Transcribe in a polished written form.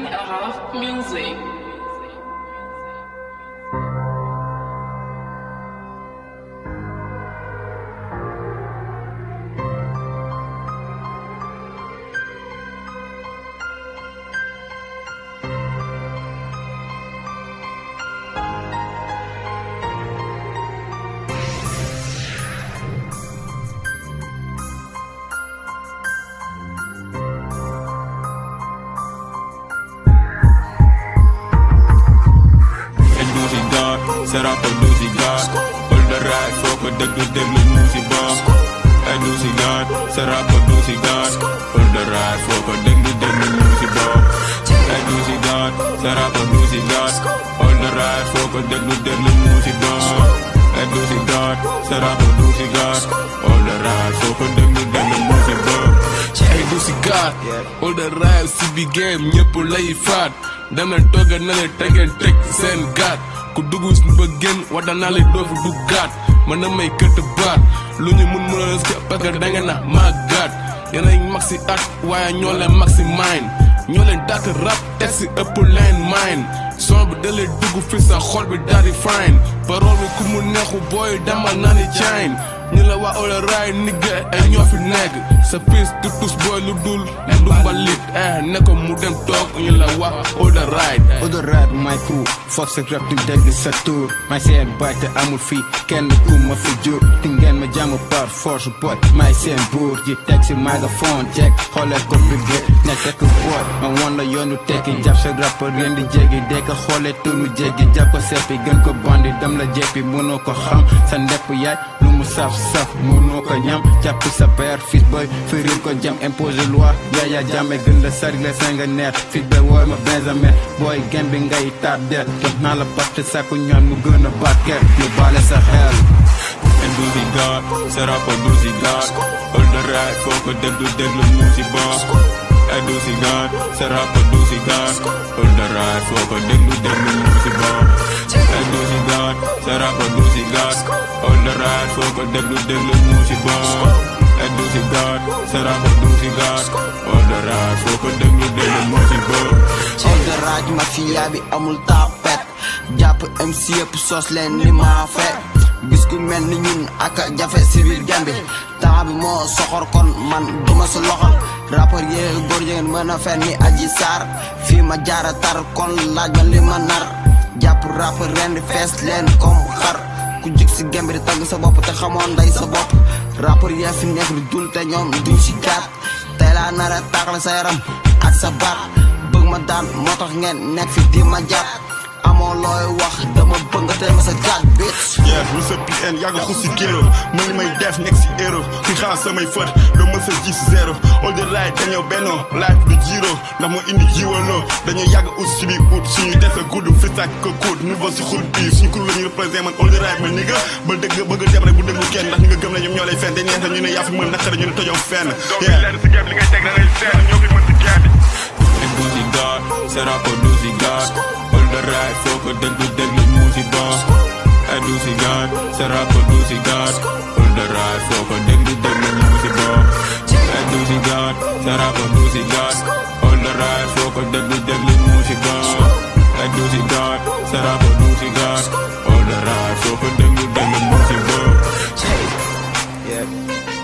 Music. Será por musicar, all the ride, foco de música. En musicar, será por musicar, all the ride, foco de música. En musicar, será por musicar, all the ride, foco de música. En musicar, será por musicar, all the ride, foco de música. Hey musicar, all the ride, si bi game, ñepp lay faat. Dem leen tooga na leen te ngeen teg seen gaat. Ku dugg si ba génn wada naa leen doo fi duggaat. Man na may këtt baat lu ñu mun mënoo leen parce que da ngeen na màggaat. Yéen a mag si at waaye ñoo leen mag si mine. Ñoo leen dàkk rap teg si ëpp leen mine. Son bi da leen dugg fi sa xol bi daal di fine. Parole bi ku mu neexu booy demal naa ni chain. ñu la waa all right nigga ay ñoo fi nekk. sa fils du tus booy lu dul du mbalit ne ko mu dem toog ñu la waa all right. All right my crew foog sa rap di dégg sa tour. may seen baay te amul fii kenn ku ma fi jur. ti ngeen ma jàmm par force boy. may seen buur ji teg si mégaphone check xoolee ko bi gét ne tekk boy. ma woon la yoonu tekki jàpp sa rappeur ngeen di jéggi dee ko xoolee tunu jéggi jàpp ko seppi gën ko bandi dem la jéppi mënoo ko xam sa ndepp yaay lu mu saf saf mënoo ko ñam jàpp sa père fils boy firil ko jam imposé loi yaaya jàmme gën la sari la senga neer fils boy wooy ma benjamin boy gem bi ngay tardel jox naa la parte sàkku ñaan mu gën a barkeel ñu baale sa xel. En musicar, será por musicar, all the right, foco déglu musica. En musicar, será por musicar, all the right, foco déglu musica. En musicar, será por musicar, all the right, foco déglu musica. En musicar, será por musicar, all the right, foco déglu musica. All the right mafia bi amul tapet jàpp MC yëpp sos leen ni maa fet gis ku mel ni ñun ak jafe si biir Gambie temps bi moo soxor kon man duma sa loxol rappeur yee góor jigéen mën a fen ni Adji Sarr fii ma jaara tar kon laaj ma li ma nar jàpp rappeur ren di fees leen comme xar ku jig si Gambie di tagg sa bopp te xamoon nday sa bopp rappeur yee fi nekk di dul te ñoom duñ si kaat tey laa nar a tàqale sa yaram ak sa baat bëgg ma daan moo tax ngeen nekk fi di ma jàpp amoo looy wax dama bëgg nga tey ma sa gàtt bitch. yeah lu sa PN yàgg xus si géro mën li may def nekk si héros ki xaar samay fët doo mën sa gis zéro all the right dañoo bennoo life du jiro ndax moo indi jiwaloo dañoo yàgg ut si biir ut suñu defe gudd fi sàkk ko kóot niveau si xul bii suñu kur la ñu représenté man all the right man ni nga ba dëgg bëgg dem rek bu déglu kenn ndax ñi nga gëm ne ñoom ñoo lay fen te ñeente ñu ne yaa fi mën naqare ñu ne tojoo fenn En musicar, será por musicar, all the right, foco déglu musica. En musicar, será por musicar, all the right, foco déglu musica. En musicar, será por musicar, all the right, foco déglu musica. En musicar, será por musicar, all the right, foco déglu musica. Yeah.